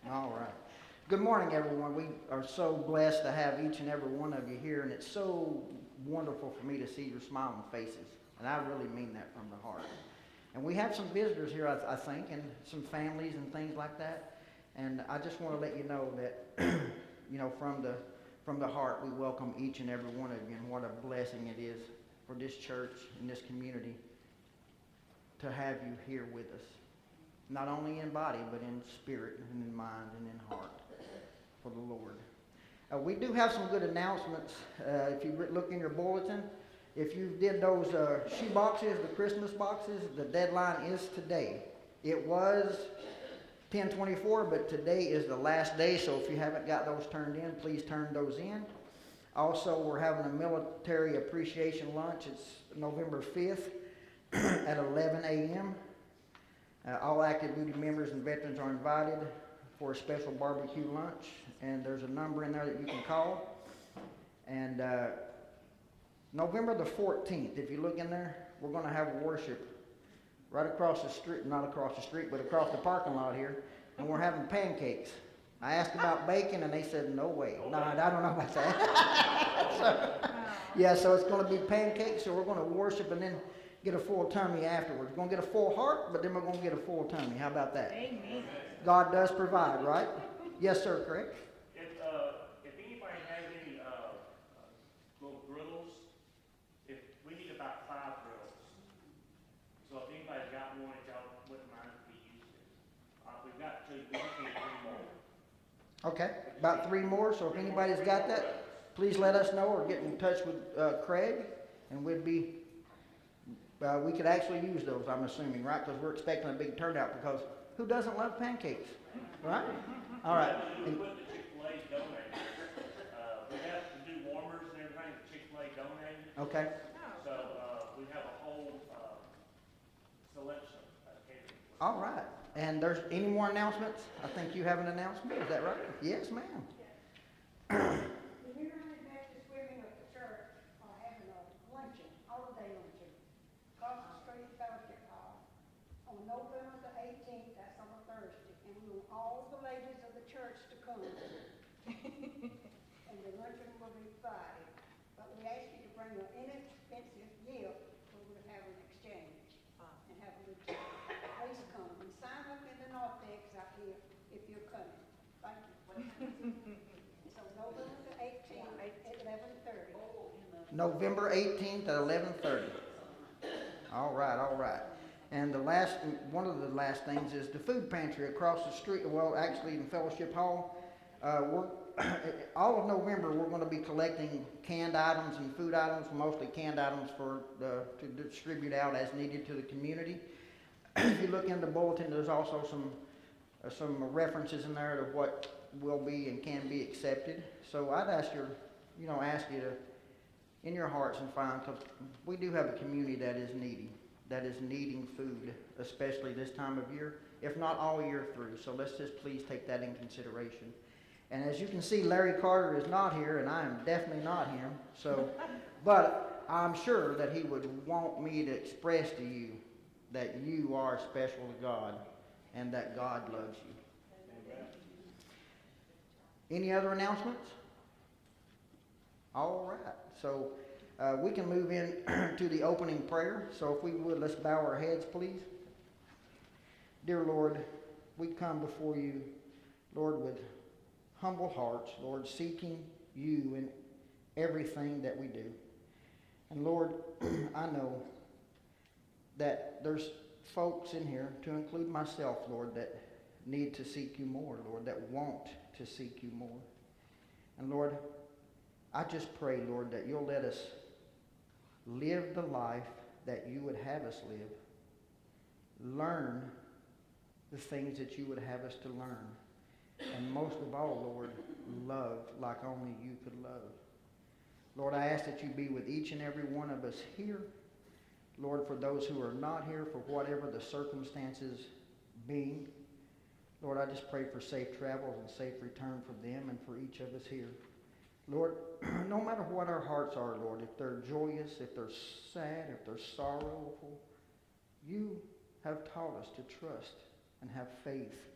All right. Good morning, everyone. We are so blessed to have each and every one of you here, and it's so wonderful for me to see your smiling faces, and I really mean that from the heart. And we have some visitors here, I think, and some families and things like that, and I just want to let you know that, from the heart, we welcome each and every one of you, and what a blessing it is for this church and this community to have you here with us. Not only in body, but in spirit and in mind and in heart for the Lord. We do have some good announcements. If you look in your bulletin, if you did those shoe boxes, the Christmas boxes, the deadline is today. It was 10/24, but today is the last day, so if you haven't got those turned in, please turn those in. Also, we're having a military appreciation lunch. It's November 5th at 11 a.m. All active duty members and veterans are invited for a special barbecue lunch, and there's a number in there that you can call. And November the 14th, if you look in there, we're going to have worship right across the street, not across the street, but across the parking lot here, and we're having pancakes. I asked about bacon, and they said, no way. No, I don't know about that. So it's going to be pancakes, so we're going to worship and then get a full tummy afterwards. We're going to get a full heart, but then we're going to get a full tummy. How about that? Amen. God does provide, right? Yes, sir, Craig? If anybody has any little griddles, we need about 5 griddles. So if anybody's got one, if y'all wouldn't mind if we use it. We've got 2, we just need 3 more. Okay, about 3 more. So if anybody's got that, please let us know or get in touch with Craig, and we'd be we could actually use those, I'm assuming, right? Because we're expecting a big turnout, because who doesn't love pancakes, right? All right. We put the Chick-fil-A donated. We have to do warmers and everything that Chick-fil-A donated. Okay. So we have a whole selection of catering. All right. And there's any more announcements? I think you have an announcement. Is that right? Yes, ma'am. November the 18th, that's on a Thursday, and we want all the ladies of the church to come. And the luncheon will be Friday. But we ask you to bring an inexpensive gift, so we'll have an exchange and have a good time. Please come and sign up in the narthex out here if you're coming. Thank you. So November the 18th at 11:30. November 18th at 11:30. All right, all right. And one of the last things is the food pantry across the street. Well, actually in Fellowship Hall, all of November we're going to be collecting canned items and food items, mostly canned items to distribute out as needed to the community. If you look in the bulletin, there's also some references in there to what will be and can be accepted. So I'd ask you to, in your hearts and find, because we do have a community that is needy, that is needing food, especially this time of year, if not all year through. So let's just please take that in consideration. And as you can see, Larry Carter is not here, and I am definitely not him. So, but I'm sure that he would want me to express to you that you are special to God and that God loves you. Any other announcements? All right. So we can move in to the opening prayer. So if we would, let's bow our heads, please. Dear Lord, we come before you, Lord, with humble hearts, Lord, seeking you in everything that we do. And Lord, I know that there's folks in here, to include myself, Lord, that need to seek you more, Lord, that want to seek you more. And Lord, I just pray, Lord, that you'll let us live the life that you would have us live. Learn the things that you would have us to learn. And most of all, Lord, love like only you could love. Lord, I ask that you be with each and every one of us here. Lord, for those who are not here, for whatever the circumstances being, Lord, I just pray for safe travels and safe return for them and for each of us here. Lord, no matter what our hearts are, Lord, if they're joyous, if they're sad, if they're sorrowful, you have taught us to trust and have faith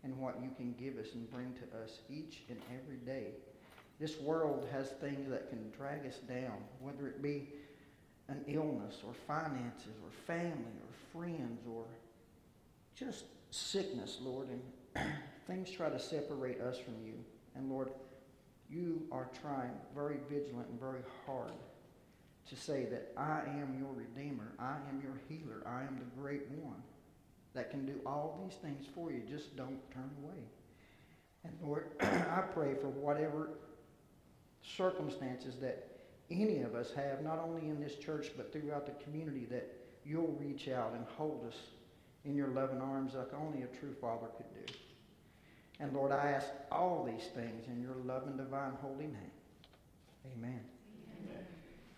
and what you can give us and bring to us each and every day. This world has things that can drag us down, whether it be an illness or finances or family or friends or just sickness, Lord, and things try to separate us from you. And Lord, you are trying very vigilant and very hard to say that I am your Redeemer, I am your healer, I am the great one that can do all these things for you. Just don't turn away. And Lord, I pray for whatever circumstances that any of us have, not only in this church but throughout the community, that you'll reach out and hold us in your loving arms like only a true father could do. And Lord, I ask all these things in your loving, divine, holy name. Amen. Amen.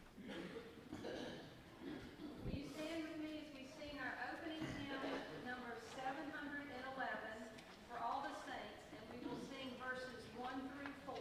Will you stand with me as we sing our opening hymn, number 711, for all the saints, and we will sing verses 1 through 4.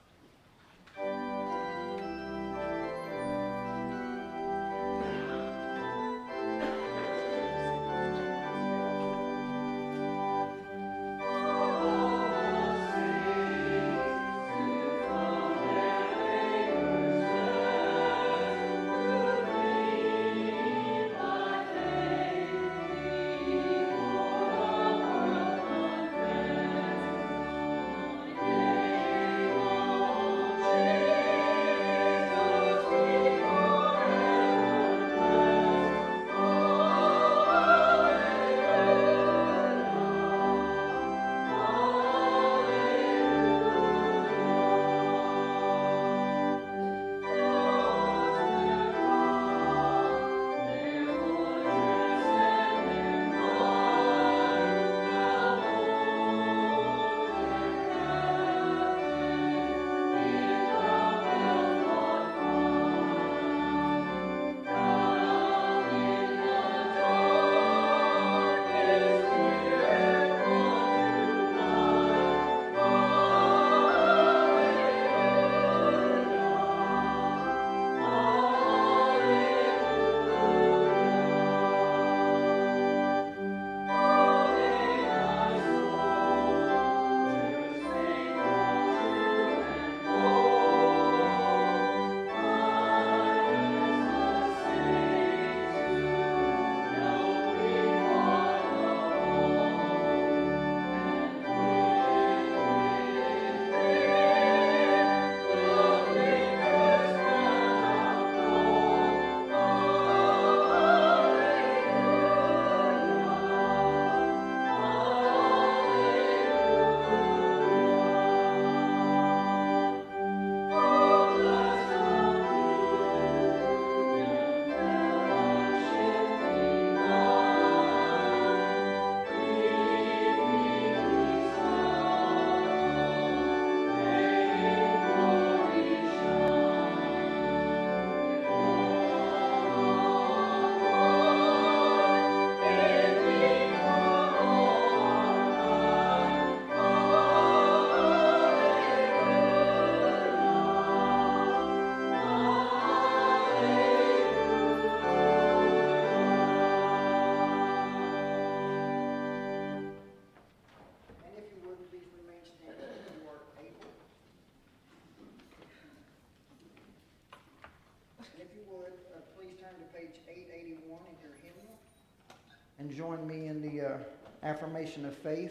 and join me in the affirmation of faith,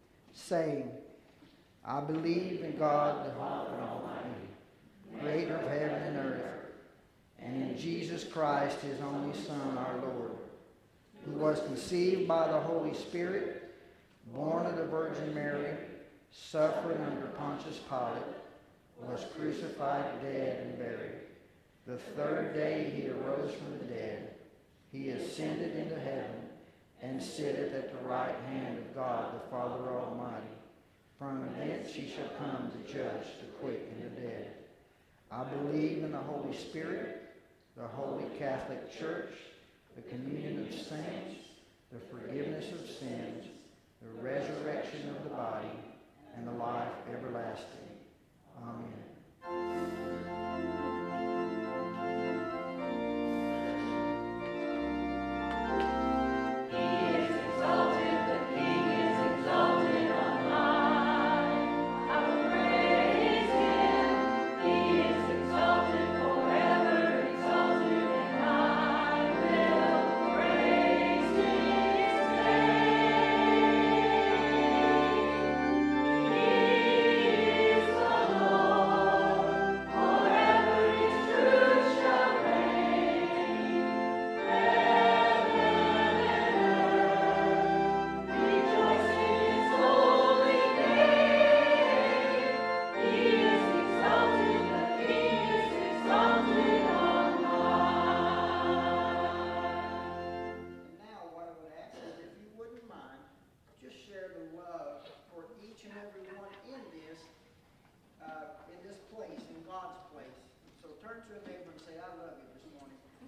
saying, I believe in God, the Father Almighty, creator of heaven and earth, and in Jesus Christ, his only Son, our Lord, who was conceived by the Holy Spirit, born of the Virgin Mary, suffered under Pontius Pilate, was crucified, dead, and buried. The third day he arose from the dead. He ascended into heaven and sitteth at the right hand of God the Father Almighty. From thence he shall come to judge the quick and the dead. I believe in the Holy Spirit, the Holy Catholic Church, the communion of saints, the forgiveness of sins, the resurrection of the body, and the life everlasting. Amen. He is exalted, the King is exalted on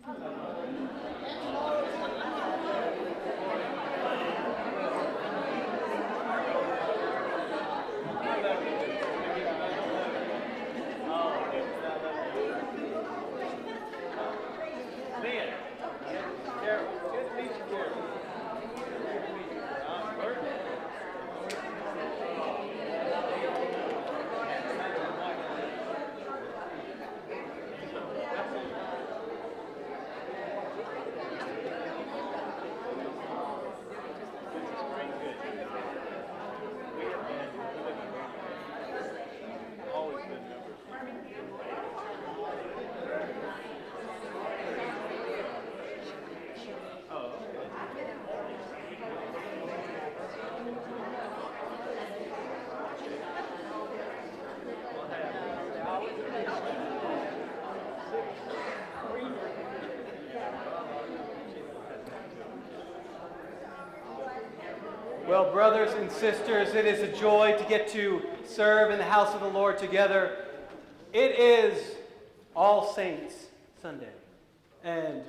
Well, brothers and sisters, it is a joy to get to serve in the house of the Lord together. It is All Saints Sunday, and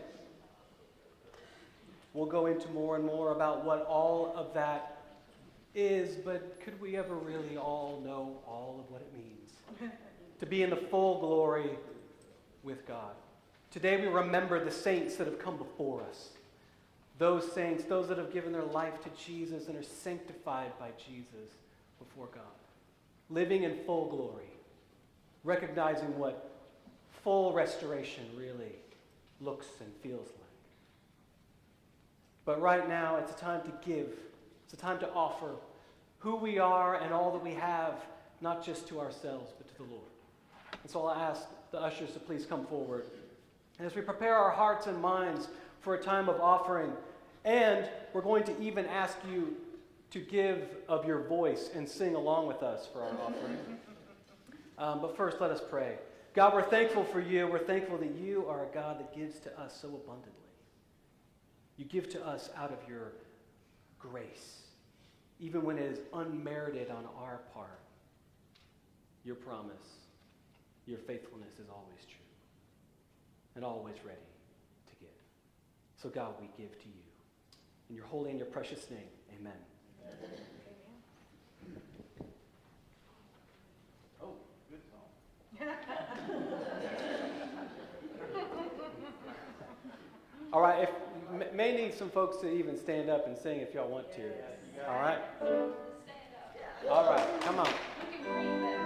we'll go into more and more about what all of that is, but could we ever really all know all of what it means to be in the full glory with God? Today we remember the saints that have come before us. Those saints, those that have given their life to Jesus and are sanctified by Jesus before God. Living in full glory. Recognizing what full restoration really looks and feels like. But right now, it's a time to give. It's a time to offer who we are and all that we have, not just to ourselves, but to the Lord. And so I'll ask the ushers to please come forward. And as we prepare our hearts and minds for a time of offering, and we're going to even ask you to give of your voice and sing along with us for our offering. But first, let us pray. God, we're thankful for you. We're thankful that you are a God that gives to us so abundantly. You give to us out of your grace, even when it is unmerited on our part. Your promise, your faithfulness is always true and always ready to give. So God, we give to you. In your holy and your precious name, amen. Oh, good song. All right, may need some folks to even stand up and sing if y'all want to. All right? All right, come on. You can read that.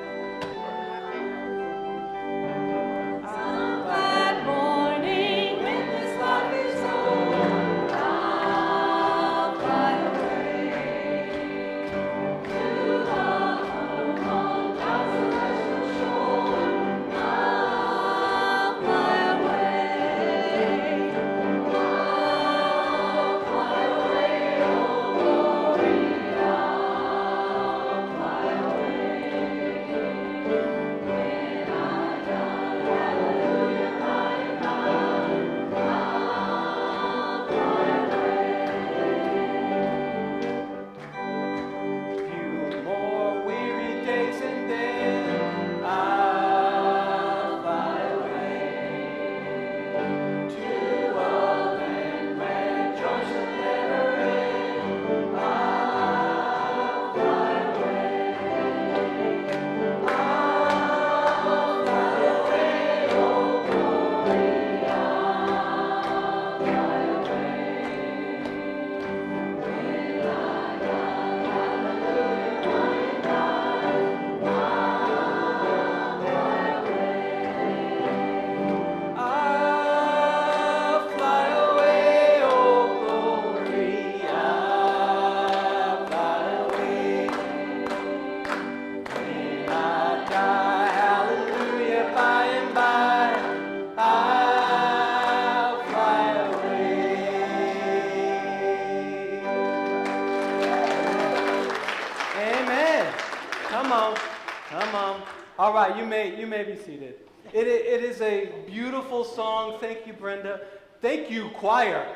All right, you may be seated. It is a beautiful song. Thank you, Brenda. Thank you, choir.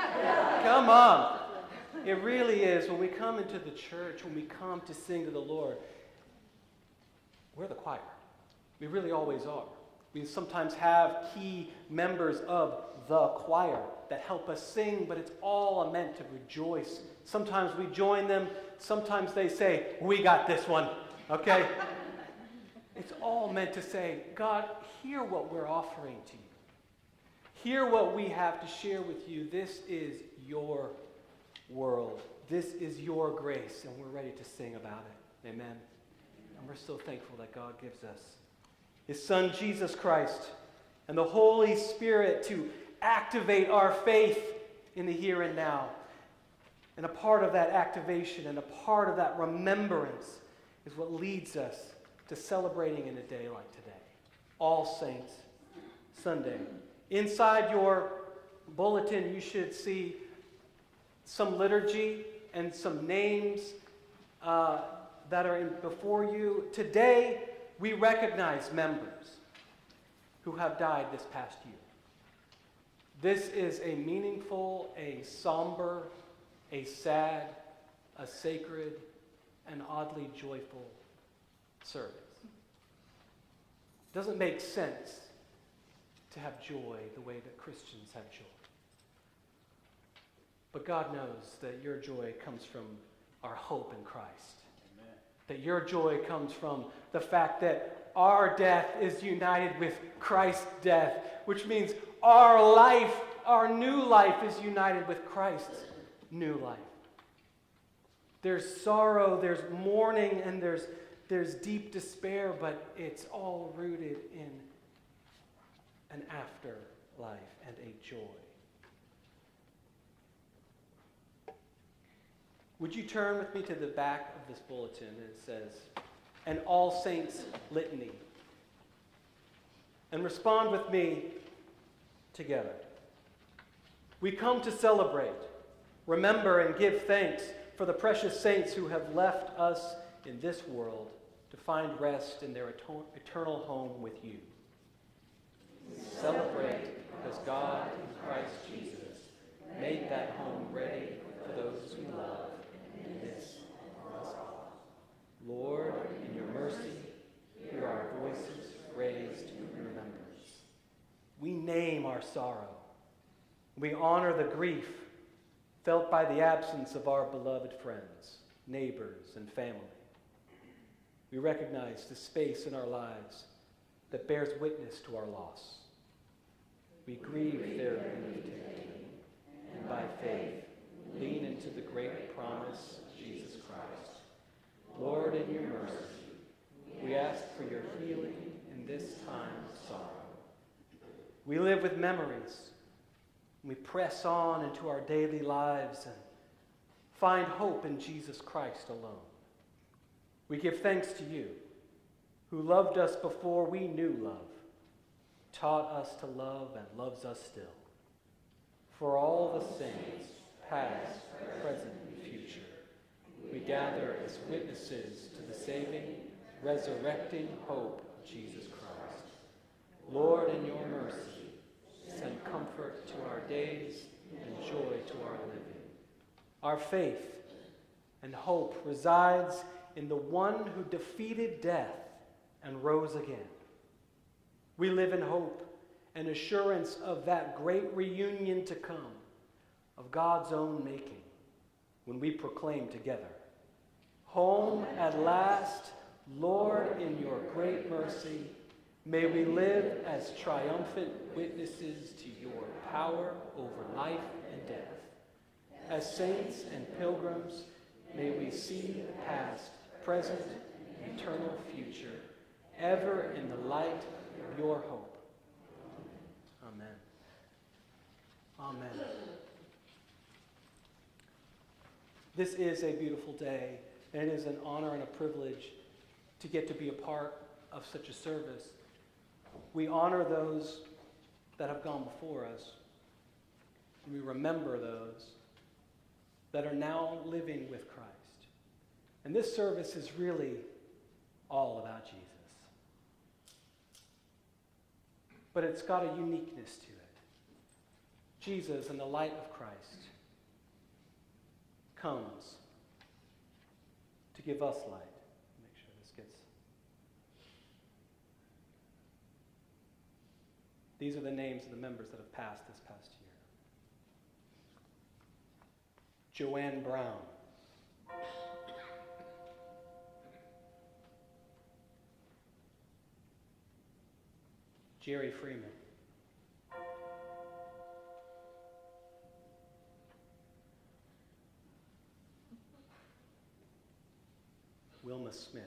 Come on. It really is. When we come into the church, when we come to sing to the Lord, we're the choir. We really always are. We sometimes have key members of the choir that help us sing, but it's all meant to rejoice. Sometimes we join them. Sometimes they say, "We got this one," okay? It's all meant to say, God, hear what we're offering to you. Hear what we have to share with you. This is your world. This is your grace, and we're ready to sing about it. Amen. And we're so thankful that God gives us His Son, Jesus Christ, and the Holy Spirit to activate our faith in the here and now. And a part of that activation and a part of that remembrance is what leads us to celebrating in a day like today. All Saints Sunday. Inside your bulletin, you should see some liturgy and some names that are before you. Today, we recognize members who have died this past year. This is a meaningful, a somber, a sad, a sacred, and oddly joyful service. It doesn't make sense to have joy the way that Christians have joy. But God knows that your joy comes from our hope in Christ. Amen. That your joy comes from the fact that our death is united with Christ's death, which means our life, our new life, is united with Christ's new life. There's sorrow, there's mourning, and there's deep despair, but it's all rooted in an afterlife and a joy. Would you turn with me to the back of this bulletin? It says, "An All Saints Litany." And respond with me together. We come to celebrate, remember, and give thanks for the precious saints who have left us in this world to find rest in their eternal home with you. We celebrate because God in Christ Jesus made that home ready for those we love in this us all. Lord, in your mercy, hear our voices raised in remembrance. We name our sorrow. We honor the grief felt by the absence of our beloved friends, neighbors, and family. We recognize the space in our lives that bears witness to our loss. We grieve their leaving, and by faith lean into the great promise of Jesus Christ. Lord, in your mercy, we ask for your healing in this time of sorrow. We live with memories. We press on into our daily lives and find hope in Jesus Christ alone. We give thanks to you, who loved us before we knew love, taught us to love, and loves us still. For all the saints, past, present, and future, we gather as witnesses to the saving, resurrecting hope of Jesus Christ. Lord, in your mercy, send comfort to our days and joy to our living. Our faith and hope resides in the one who defeated death and rose again. We live in hope and assurance of that great reunion to come, of God's own making, when we proclaim together, "Home at last, Lord, in your great mercy, may we live as triumphant witnesses to your power over life and death. As saints and pilgrims, may we see the past, present, and eternal future, ever in the light of your hope." Amen. Amen. This is a beautiful day, and it is an honor and a privilege to get to be a part of such a service. We honor those that have gone before us, and we remember those that are now living with Christ. And this service is really all about Jesus. But it's got a uniqueness to it. Jesus, in the light of Christ, comes to give us light. Make sure this gets... These are the names of the members that have passed this past year. Joanne Brown. Jerry Freeman. Wilma Smith.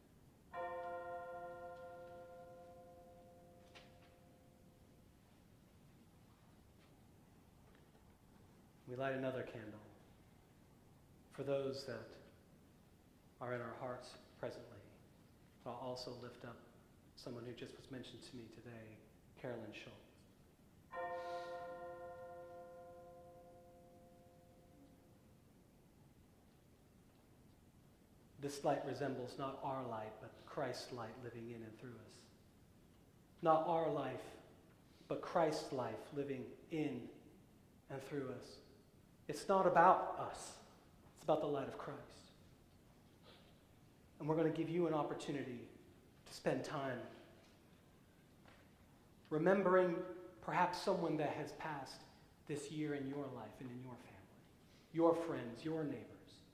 We light another candle for those that are in our hearts presently. I'll also lift up someone who just was mentioned to me today, Carolyn Schultz. This light resembles not our light, but Christ's light living in and through us. Not our life, but Christ's life living in and through us. It's not about us. It's about the light of Christ. And we're going to give you an opportunity to spend time remembering perhaps someone that has passed this year in your life and in your family, your friends, your neighbors.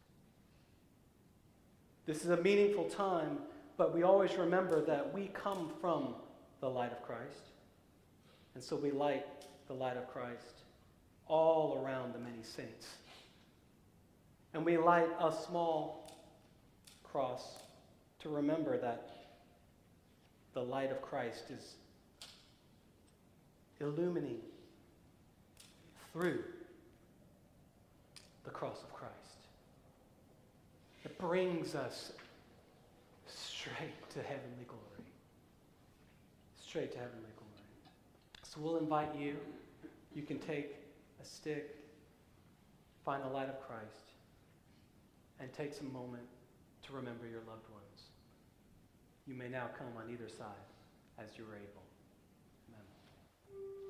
This is a meaningful time, but we always remember that we come from the light of Christ. And so we light the light of Christ all around the many saints. And we light a small cross to remember that the light of Christ is illumining through the cross of Christ. It brings us straight to heavenly glory. Straight to heavenly glory. So we'll invite you. You can take a stick, find the light of Christ, and take some moment to remember your loved ones. You may now come on either side as you're able. Amen.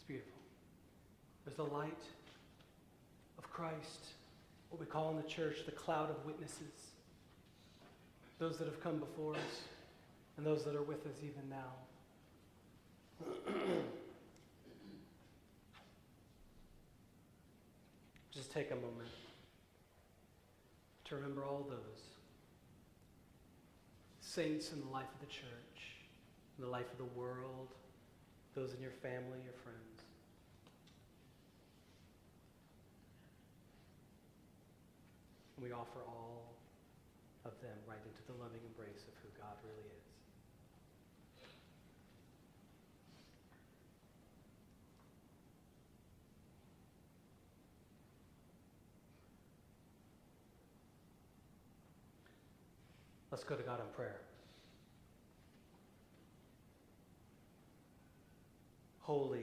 beautiful. There's the light of Christ, what we call in the church the cloud of witnesses. Those that have come before us and those that are with us even now. Just take a moment to remember all those saints in the life of the church, in the life of the world, those in your family, your friends. And we offer all of them right into the loving embrace of who God really is. Let's go to God in prayer. Holy,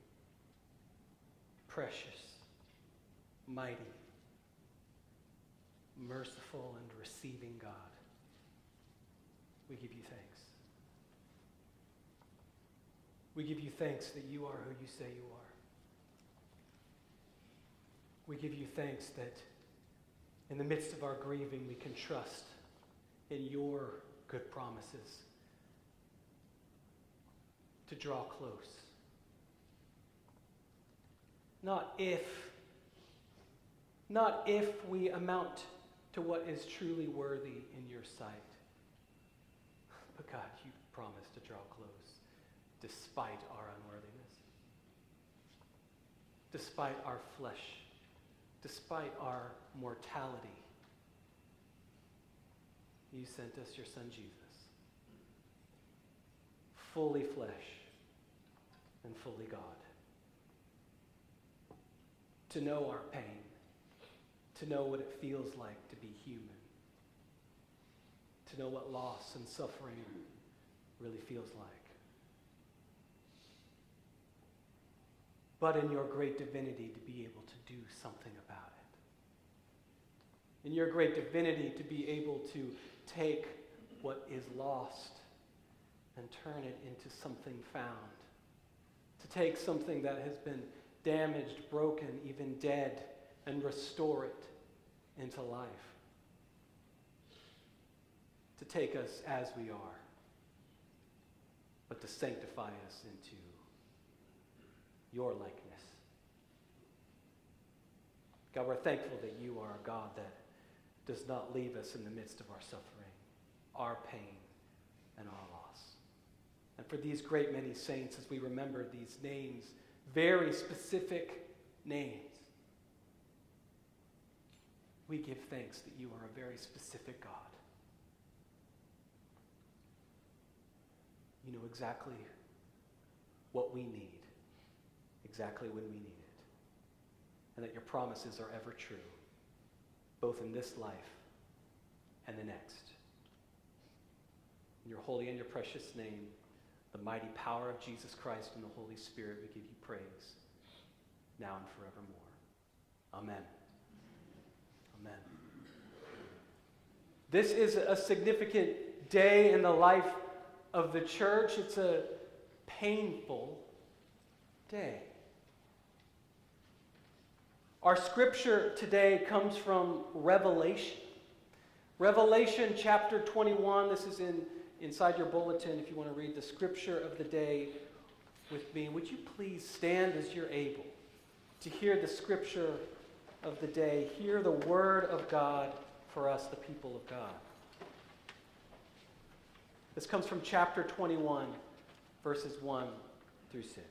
precious, mighty, merciful, and receiving God, we give you thanks. We give you thanks that you are who you say you are. We give you thanks that in the midst of our grieving, we can trust in your good promises to draw close. Not if we amount to what is truly worthy in your sight. But God, you promise to draw close despite our unworthiness, despite our flesh, despite our mortality. You sent us your Son Jesus, fully flesh and fully God, to know our pain, to know what it feels like to be human, to know what loss and suffering really feels like. But in your great divinity, to be able to do something about it. In your great divinity, to be able to take what is lost and turn it into something found. To take something that has been damaged, broken, even dead, and restore it into life. To take us as we are, but to sanctify us into your likeness. God, we're thankful that you are a God that does not leave us in the midst of our suffering, our pain, and our loss. And for these great many saints, as we remember these names, very specific names, we give thanks that you are a very specific God. You know exactly what we need, exactly when we need it, and that your promises are ever true, both in this life and the next. In your holy and your precious name, the mighty power of Jesus Christ and the Holy Spirit, we give you praise, now and forevermore. Amen. Amen. This is a significant day in the life of the church. It's a painful day. Our scripture today comes from Revelation. Revelation chapter 21. This is inside your bulletin if you want to read the scripture of the day with me. Would you please stand as you're able to hear the scripture of the day, hear the word of God for us, the people of God. This comes from chapter 21, verses 1 through 6.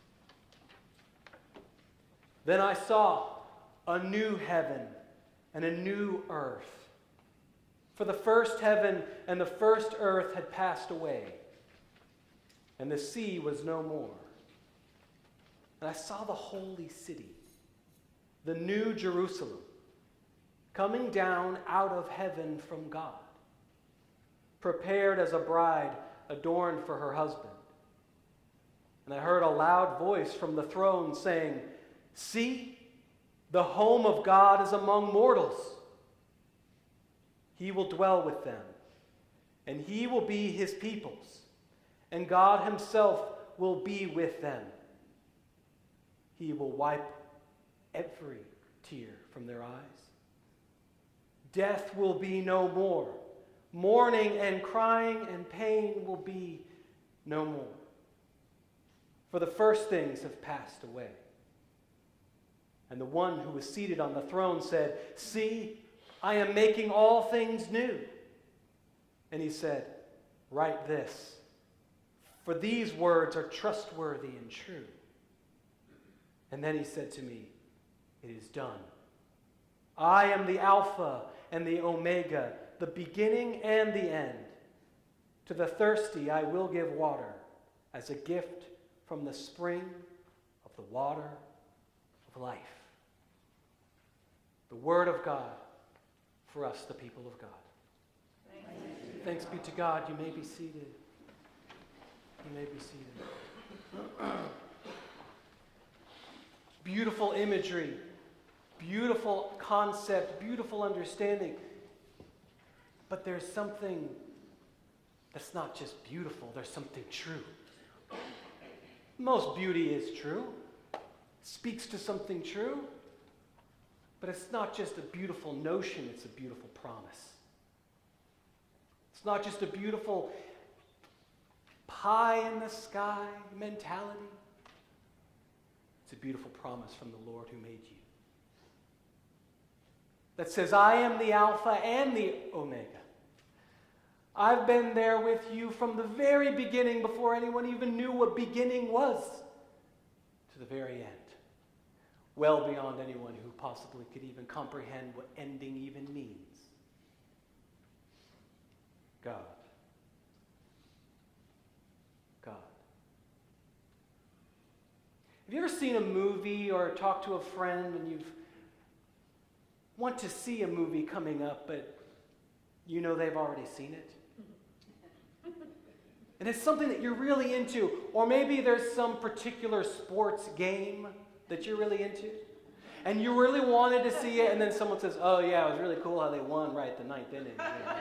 Then I saw a new heaven and a new earth. For the first heaven and the first earth had passed away, and the sea was no more. And I saw the holy city, the new Jerusalem, coming down out of heaven from God, prepared as a bride adorned for her husband. And I heard a loud voice from the throne saying, "See, the home of God is among mortals. He will dwell with them, and he will be his peoples, and God himself will be with them. He will wipe every tear from their eyes. Death will be no more. Mourning and crying and pain will be no more. For the first things have passed away. And the one who was seated on the throne said, "See, I am making all things new." And he said, "Write this, for these words are trustworthy and true." And then he said to me, "It is done. I am the Alpha and the Omega, the beginning and the end. To the thirsty I will give water as a gift from the spring of the water of life." The word of God for us, the people of God. Thanks be to God. You may be seated. You may be seated. Beautiful imagery, beautiful concept, beautiful understanding. But there's something that's not just beautiful, there's something true. Most beauty is true. It speaks to something true. But it's not just a beautiful notion, it's a beautiful promise. It's not just a beautiful pie in the sky mentality. It's a beautiful promise from the Lord who made you. That says, "I am the Alpha and the Omega. I've been there with you from the very beginning, before anyone even knew what beginning was, to the very end. Well beyond anyone who possibly could even comprehend what ending even means. God. God. Have you ever seen a movie or talked to a friend and you want to see a movie coming up, but you know they've already seen it? And it's something that you're really into, or maybe there's some particular sports game that you're really into, and you really wanted to see it, and then someone says, "Oh yeah, it was really cool how they won right the ninth inning."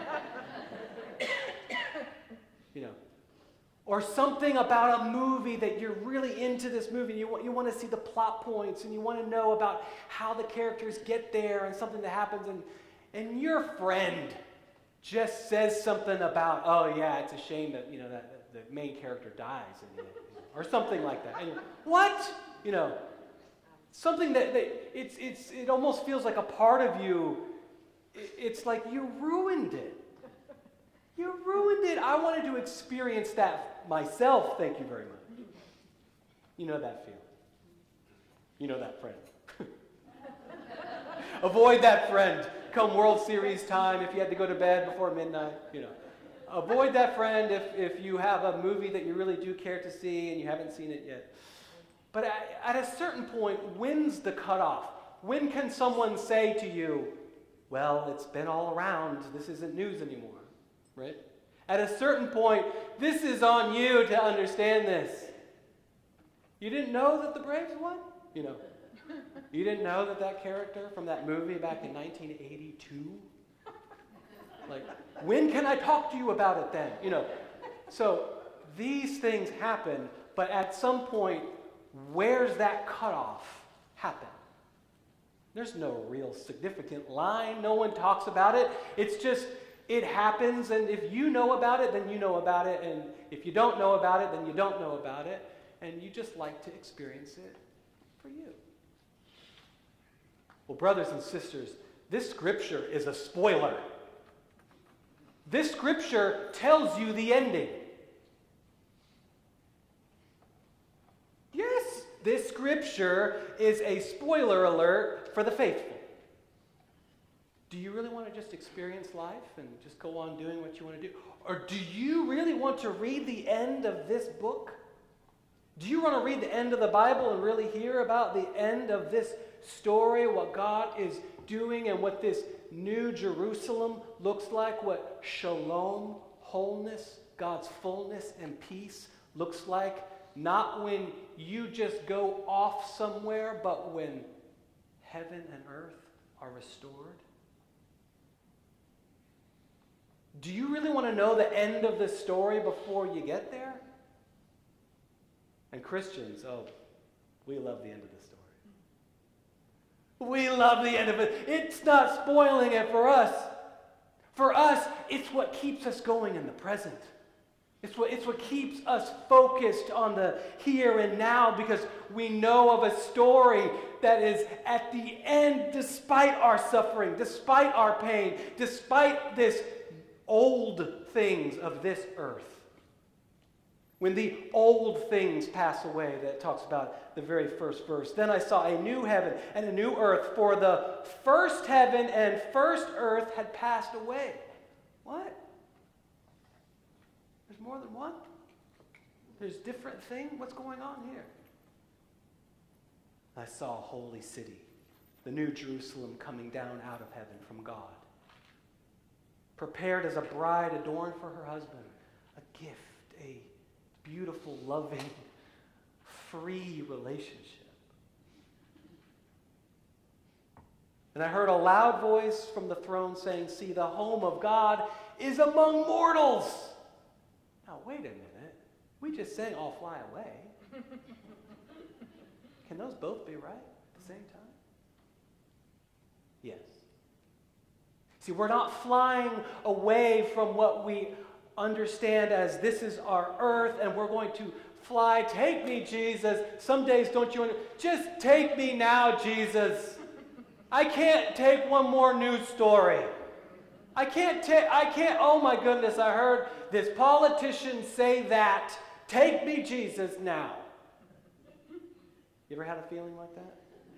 You know. Or something about a movie that you're really into this movie, you want to see the plot points, and you want to know about how the characters get there, and something that happens, and your friend just says something about, "Oh yeah, it's a shame that, that the main character dies in the end," or something like that. And you're, what? Something that it almost feels like a part of you. It's like you ruined it. You ruined it. I wanted to experience that myself. Thank you very much. You know that feeling. You know that friend. Avoid that friend. Come World Series time, if you had to go to bed before midnight, Avoid that friend if you have a movie that you really do care to see and you haven't seen it yet. But at a certain point, when's the cutoff? When can someone say to you, "Well, it's been all around. This isn't news anymore." Right? At a certain point, this is on you to understand this. You didn't know that the Braves won? You didn't know that character from that movie back in 1982? Like, when can I talk to you about it then? So these things happen, but at some point, where's that cutoff happen? There's no real significant line. No one talks about it. It's just, it happens, and if you know about it, then you know about it, and if you don't know about it, then you don't know about it, and you just like to experience it for you. Well, brothers and sisters, this scripture is a spoiler. This scripture tells you the ending. Yes, this scripture is a spoiler alert for the faithful. Do you really want to just experience life and just go on doing what you want to do? Or do you really want to read the end of this book? Do you want to read the end of the Bible and really hear about the end of this story, what God is doing and what this new Jerusalem looks like, what shalom, wholeness, God's fullness and peace looks like? Not when you just go off somewhere, but when heaven and earth are restored. Do you really want to know the end of the story before you get there? And Christians, We love the end of the story. We love the end of it. It's not spoiling it for us. For us, it's what keeps us going in the present. It's what keeps us focused on the here and now, because we know of a story that is at the end, despite our suffering, despite our pain, despite this old things of this earth. When the old things pass away, that talks about the very first verse. Then I saw a new heaven and a new earth, for the first heaven and first earth had passed away. What? There's more than one? There's different things? What's going on here? I saw a holy city, the new Jerusalem, coming down out of heaven from God, prepared as a bride adorned for her husband, a gift, a beautiful, loving, free relationship. And I heard a loud voice from the throne saying, "See, the home of God is among mortals." Now, wait a minute. We just sang "All Fly Away." Can those both be right at the same time? Yes. See, we're not flying away from what we understand as this is our earth and we're going to fly. Take me, Jesus. Some days don't you just take me now, Jesus. I can't take one more news story. I can't, oh my goodness, I heard this politician say that. Take me, Jesus, now. You ever had a feeling like that?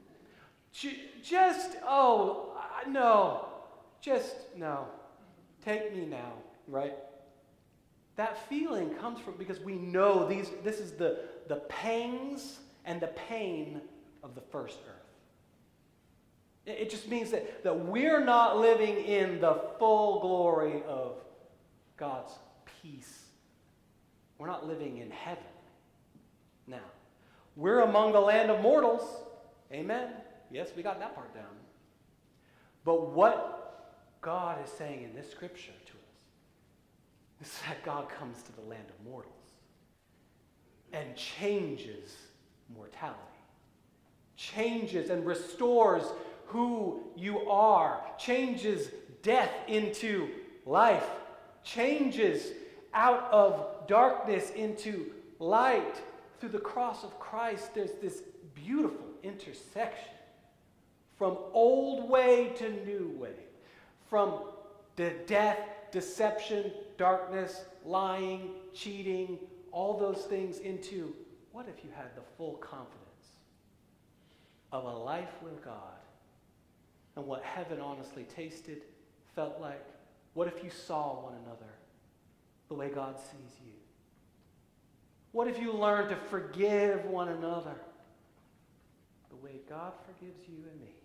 No. Take me now, right? That feeling comes from, because we know this is the pangs and the pain of the first earth. It just means that we're not living in the full glory of God's peace. We're not living in heaven. Now, we're among the land of mortals. Amen. Yes, we got that part down. But what God is saying in this scripture to us is that God comes to the land of mortals and changes mortality. Changes and restores who you are. Changes death into life. Changes out of darkness into light. Through the cross of Christ, there's this beautiful intersection from old way to new way. From the death, deception, darkness, lying, cheating, all those things into what if you had the full confidence of a life with God and what heaven honestly tasted, felt like? What if you saw one another the way God sees you? What if you learned to forgive one another the way God forgives you and me?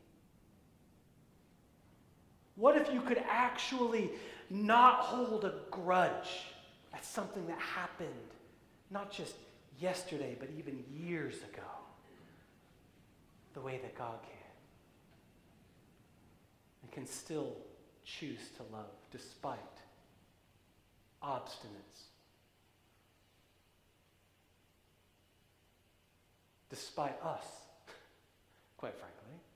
What if you could actually not hold a grudge at something that happened, not just yesterday, but even years ago, the way that God can? And can still choose to love despite obstinance, despite us, quite frankly.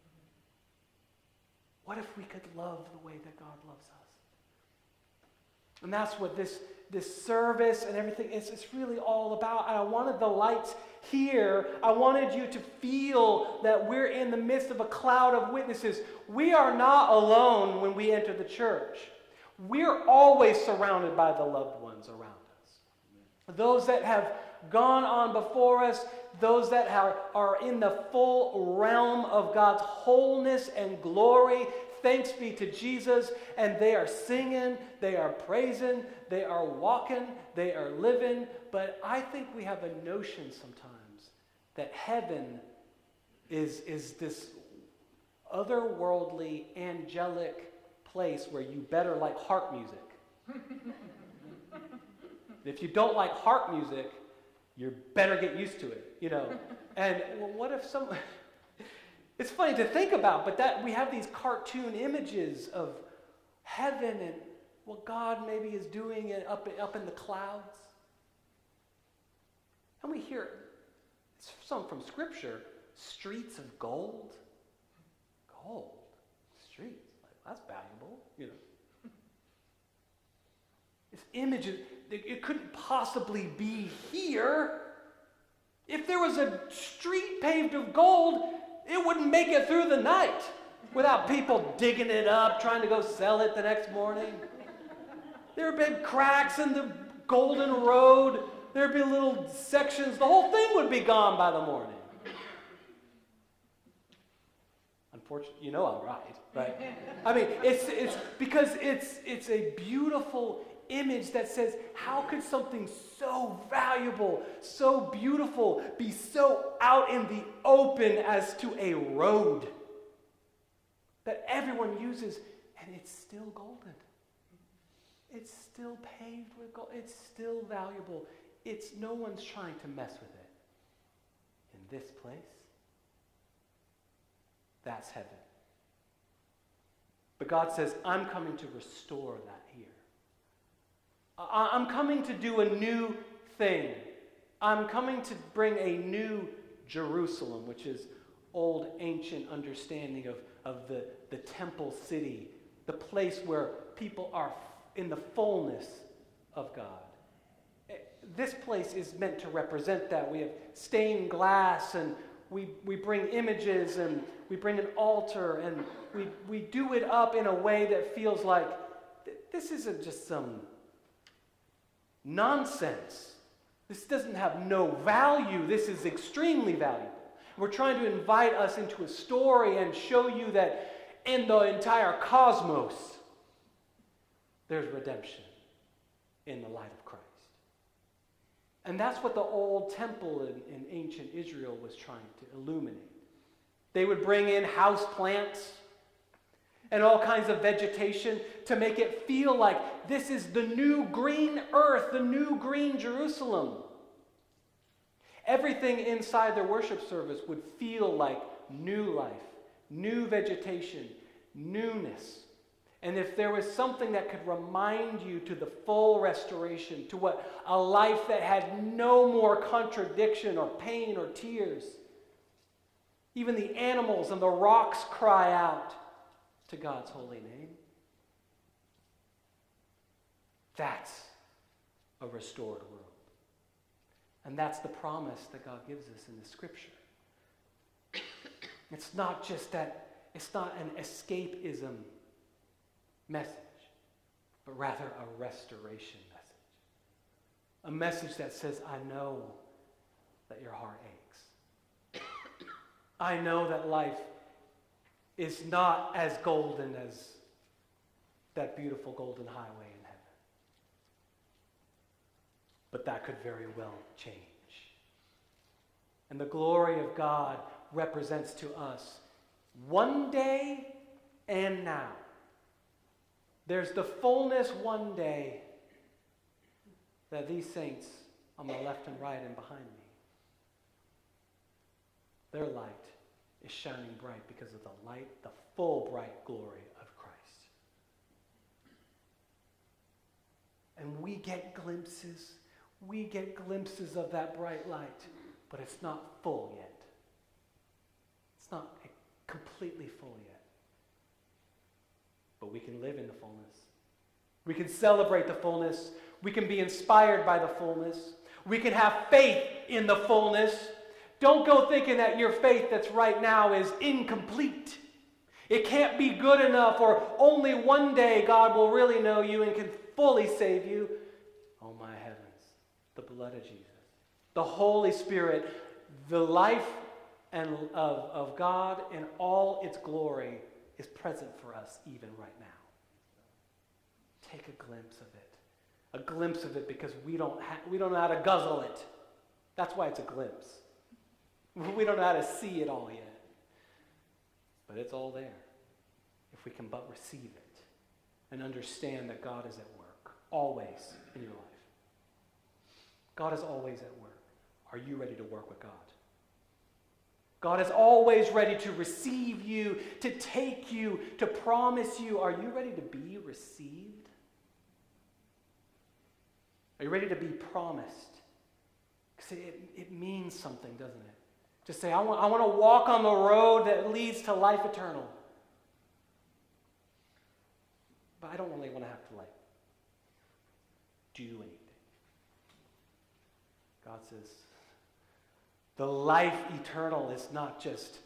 What if we could love the way that God loves us? And that's what this service and everything is really all about. And I wanted the lights here. I wanted you to feel that we're in the midst of a cloud of witnesses. We are not alone when we enter the church. We're always surrounded by the loved ones around us. Those that have gone on before us, those that are in the full realm of God's wholeness and glory. Thanks be to Jesus. And they are singing, they are praising, they are walking, they are living. But I think we have a notion sometimes that heaven is this otherworldly, angelic place where you better like harp music. If you don't like harp music, you better get used to it, you know. And well, what if some... It's funny to think about, but that we have these cartoon images of heaven and what God maybe is doing it up in the clouds. And we hear some from Scripture, streets of gold? Gold? Streets? That's valuable, you know. This image, it couldn't possibly be here. If there was a street paved of gold, it wouldn't make it through the night without people digging it up, trying to go sell it the next morning. There would be cracks in the golden road. There would be little sections. The whole thing would be gone by the morning. Unfortunately, you know I'm right? I mean, it's because it's a beautiful image that says, how could something so valuable, so beautiful, be so out in the open as to a road that everyone uses, and it's still golden? It's still paved with gold. It's still valuable. No one's trying to mess with it. In this place, that's heaven. But God says, I'm coming to restore that here. I'm coming to do a new thing. I'm coming to bring a new Jerusalem, which is old ancient understanding of the temple city, the place where people are in the fullness of God. This place is meant to represent that. We have stained glass, and we bring images, and we bring an altar, and we do it up in a way that feels like this isn't just some nonsense. This doesn't have no value. This is extremely valuable. We're trying to invite us into a story and show you that in the entire cosmos, there's redemption in the light of Christ. And that's what the old temple in ancient Israel was trying to illuminate. They would bring in house plants and all kinds of vegetation to make it feel like this is the new green earth, the new green Jerusalem. Everything inside their worship service would feel like new life, new vegetation, newness. And if there was something that could remind you to the full restoration, to what a life that had no more contradiction or pain or tears, even the animals and the rocks cry out to God's holy name. That's a restored world. And that's the promise that God gives us in the scripture. It's not just that, it's not an escapism message, but rather a restoration message. A message that says, I know that your heart aches. I know that life is not as golden as that beautiful golden highway in heaven. But that could very well change. And the glory of God represents to us one day and now. There's the fullness one day that these saints on my left and right and behind me, their light is shining bright because of the light, the full bright glory of Christ. And we get glimpses of that bright light, but it's not full yet. It's not completely full yet. But we can live in the fullness. We can celebrate the fullness. We can be inspired by the fullness. We can have faith in the fullness. Don't go thinking that your faith that's right now is incomplete. It can't be good enough, or only one day God will really know you and can fully save you. Oh my heavens, the blood of Jesus. The Holy Spirit, the life of God in all its glory is present for us even right now. Take a glimpse of it. A glimpse of it, because we don't know how to guzzle it. That's why it's a glimpse. We don't know how to see it all yet. But it's all there if we can but receive it and understand that God is at work always in your life. God is always at work. Are you ready to work with God? God is always ready to receive you, to take you, to promise you. Are you ready to be received? Are you ready to be promised? Because it means something, doesn't it? To say, I want to walk on the road that leads to life eternal. But I don't really want to have to do anything. God says, the life eternal is not just,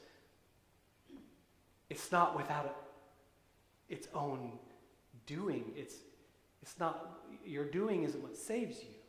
it's not without its own doing. It's not, your doing isn't what saves you.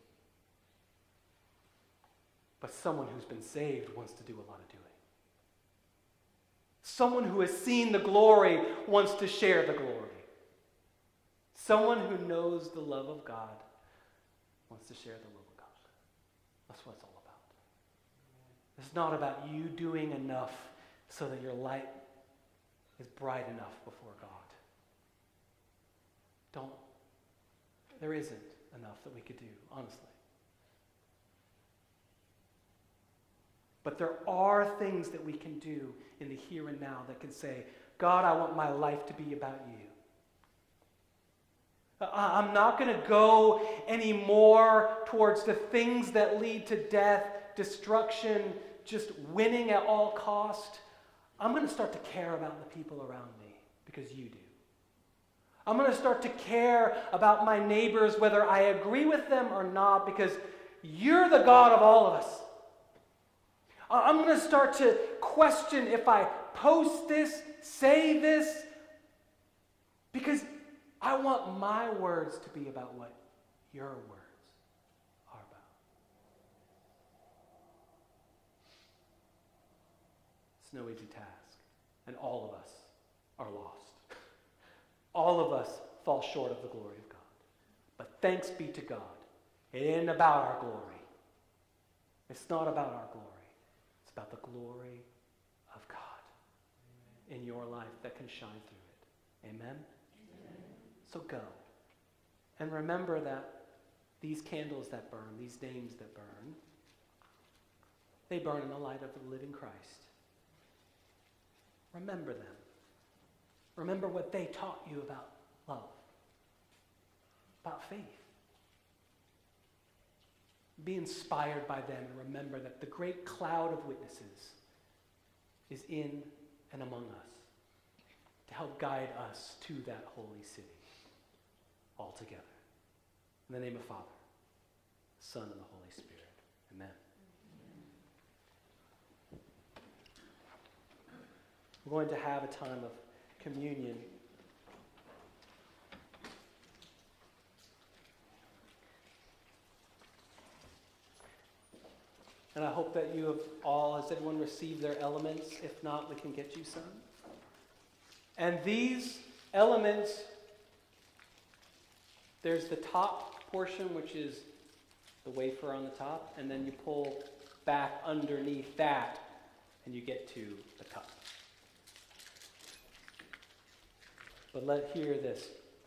But someone who's been saved wants to do a lot of doing. Someone who has seen the glory wants to share the glory. Someone who knows the love of God wants to share the love of God. That's what it's all about. It's not about you doing enough so that your light is bright enough before God. There isn't enough that we could do, honestly. But there are things that we can do in the here and now that can say, God, I want my life to be about you. I'm not going to go anymore towards the things that lead to death, destruction, just winning at all cost. I'm going to start to care about the people around me because you do. I'm going to start to care about my neighbors, whether I agree with them or not, because you're the God of all of us. I'm going to start to question if I post this, say this, because I want my words to be about what your words are about. It's no easy task, and all of us are lost. All of us fall short of the glory of God. But thanks be to God. It isn't about our glory. It's not about our glory. It's about the glory of God in your life that can shine through it. Amen? So go. And remember that these candles that burn, these names that burn, they burn in the light of the living Christ. Remember them. Remember what they taught you about love, about faith. Be inspired by them and remember that the great cloud of witnesses is in and among us to help guide us to that holy city altogether. In the name of Father, Son, and the Holy Spirit. Amen. We're going to have a time of communion. And I hope that you have all, has everyone received their elements? If not, we can get you some. And these elements, there's the top portion, which is the wafer on the top, and then you pull back underneath that, and you get to the cup. But hear this.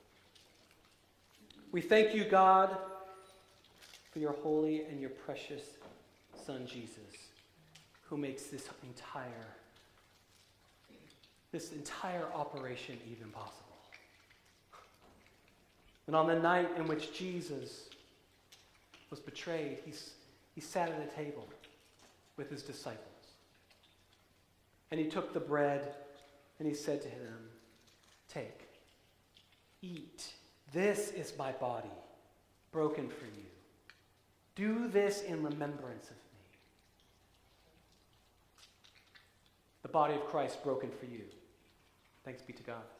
We thank you, God, for your holy and your precious Son, Jesus, who makes this entire operation even possible. And on the night in which Jesus was betrayed, he sat at a table with his disciples. And he took the bread and he said to them, "Take, eat. This is my body, broken for you. Do this in remembrance of me." The body of Christ broken for you. Thanks be to God.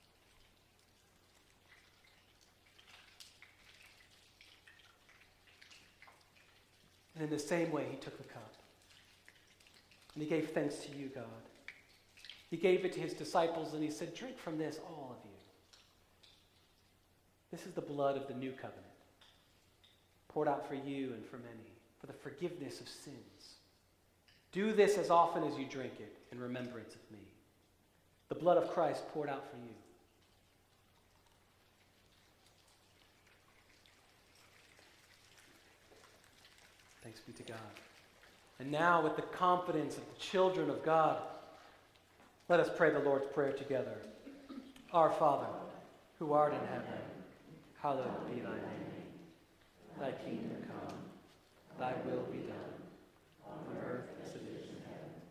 And in the same way, he took the cup. And he gave thanks to you, God. He gave it to his disciples and he said, "Drink from this, all of you. This is the blood of the new covenant, poured out for you and for many, for the forgiveness of sins. Do this as often as you drink it in remembrance of me." The blood of Christ poured out for you. Thanks be to God. And now, with the confidence of the children of God, let us pray the Lord's Prayer together. Our Father, who art in heaven, hallowed be thy name. Thy kingdom come, thy will be done, on earth as it is in heaven.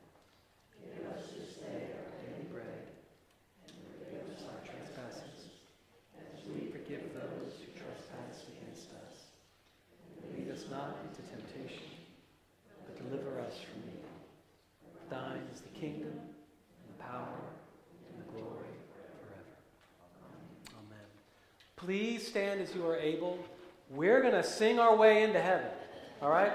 please stand as you are able. We're going to sing our way into heaven, all right?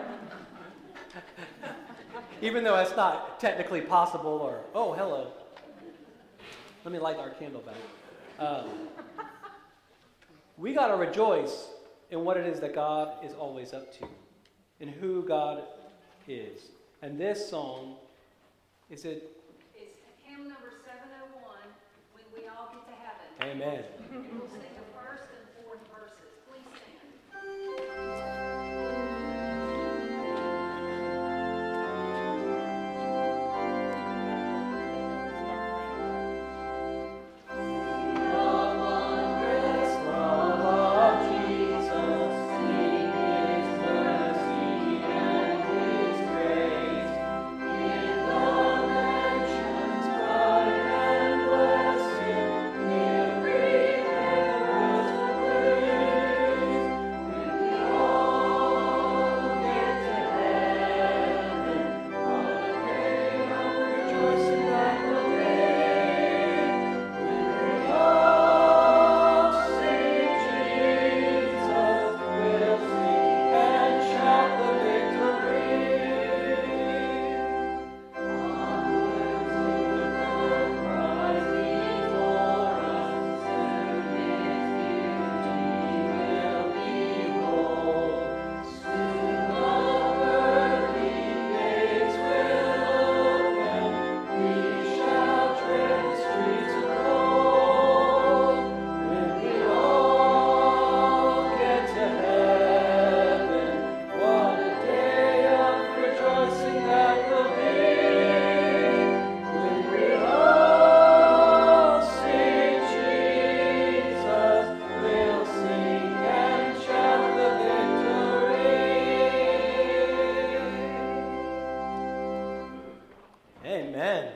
Even though that's not technically possible, or, oh, hello. Let me light our candle back. We got to rejoice in what it is that God is always up to, and who God is. And this song, is it? It's hymn number 701, When We All Get to Heaven. Amen. And we'll sing the first and fourth verses. Please stand. Amen.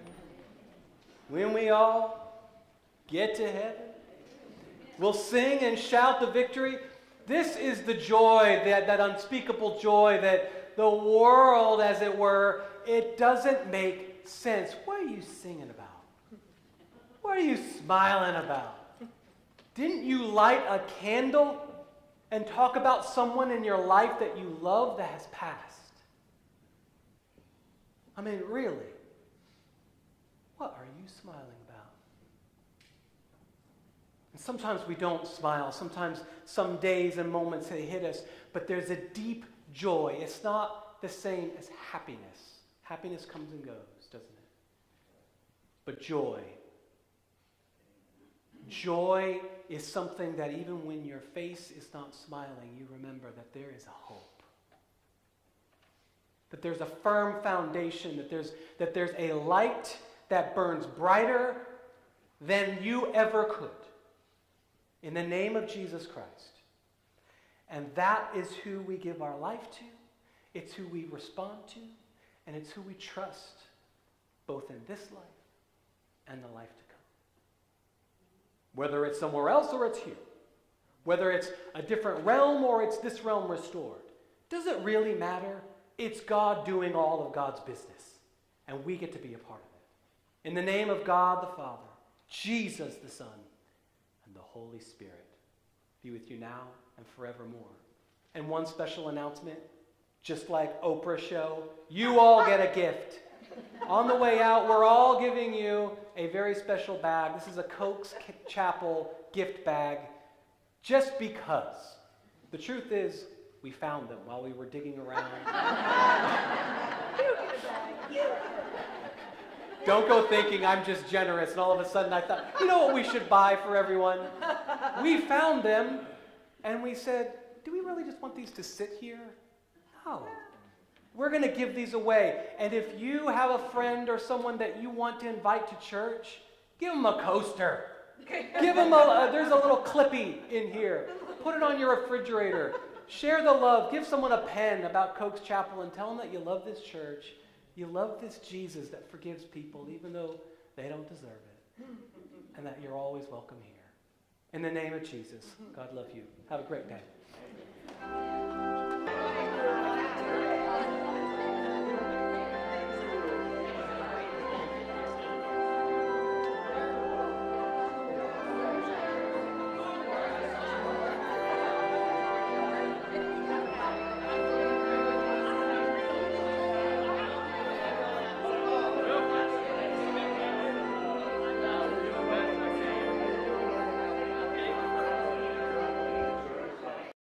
When we all get to heaven, we'll sing and shout the victory. This is the joy, that unspeakable joy that the world, as it were, it doesn't make sense. What are you singing about? What are you smiling about? Didn't you light a candle and talk about someone in your life that you love that has passed? I mean, really, what are you smiling about? And sometimes we don't smile. Sometimes some days and moments they hit us, but there's a deep joy. It's not the same as happiness. Happiness comes and goes, doesn't it? But joy. Joy is something that even when your face is not smiling, you remember that there is a hope. That there's a firm foundation, that there's a light that burns brighter than you ever could. In the name of Jesus Christ. And that is who we give our life to. It's who we respond to. And it's who we trust, both in this life and the life to come. Whether it's somewhere else or it's here. Whether it's a different realm or it's this realm restored. Does it really matter? It's God doing all of God's business. And we get to be a part of it. In the name of God the Father, Jesus the Son, and the Holy Spirit, be with you now and forevermore. And one special announcement, just like Oprah's show, you all get a gift. On the way out, we're all giving you a very special bag. This is a Coke's Chapel gift bag, just because. The truth is, we found them while we were digging around. Don't go thinking I'm just generous and all of a sudden I thought, you know what we should buy for everyone? We found them and we said, do we really just want these to sit here? No. We're going to give these away. And if you have a friend or someone that you want to invite to church, give them a coaster. Give them there's a little clippy in here. Put it on your refrigerator. Share the love. Give someone a pen about Coke's Chapel and tell them that you love this church. You love this Jesus that forgives people even though they don't deserve it. And that you're always welcome here. In the name of Jesus, God love you. Have a great day.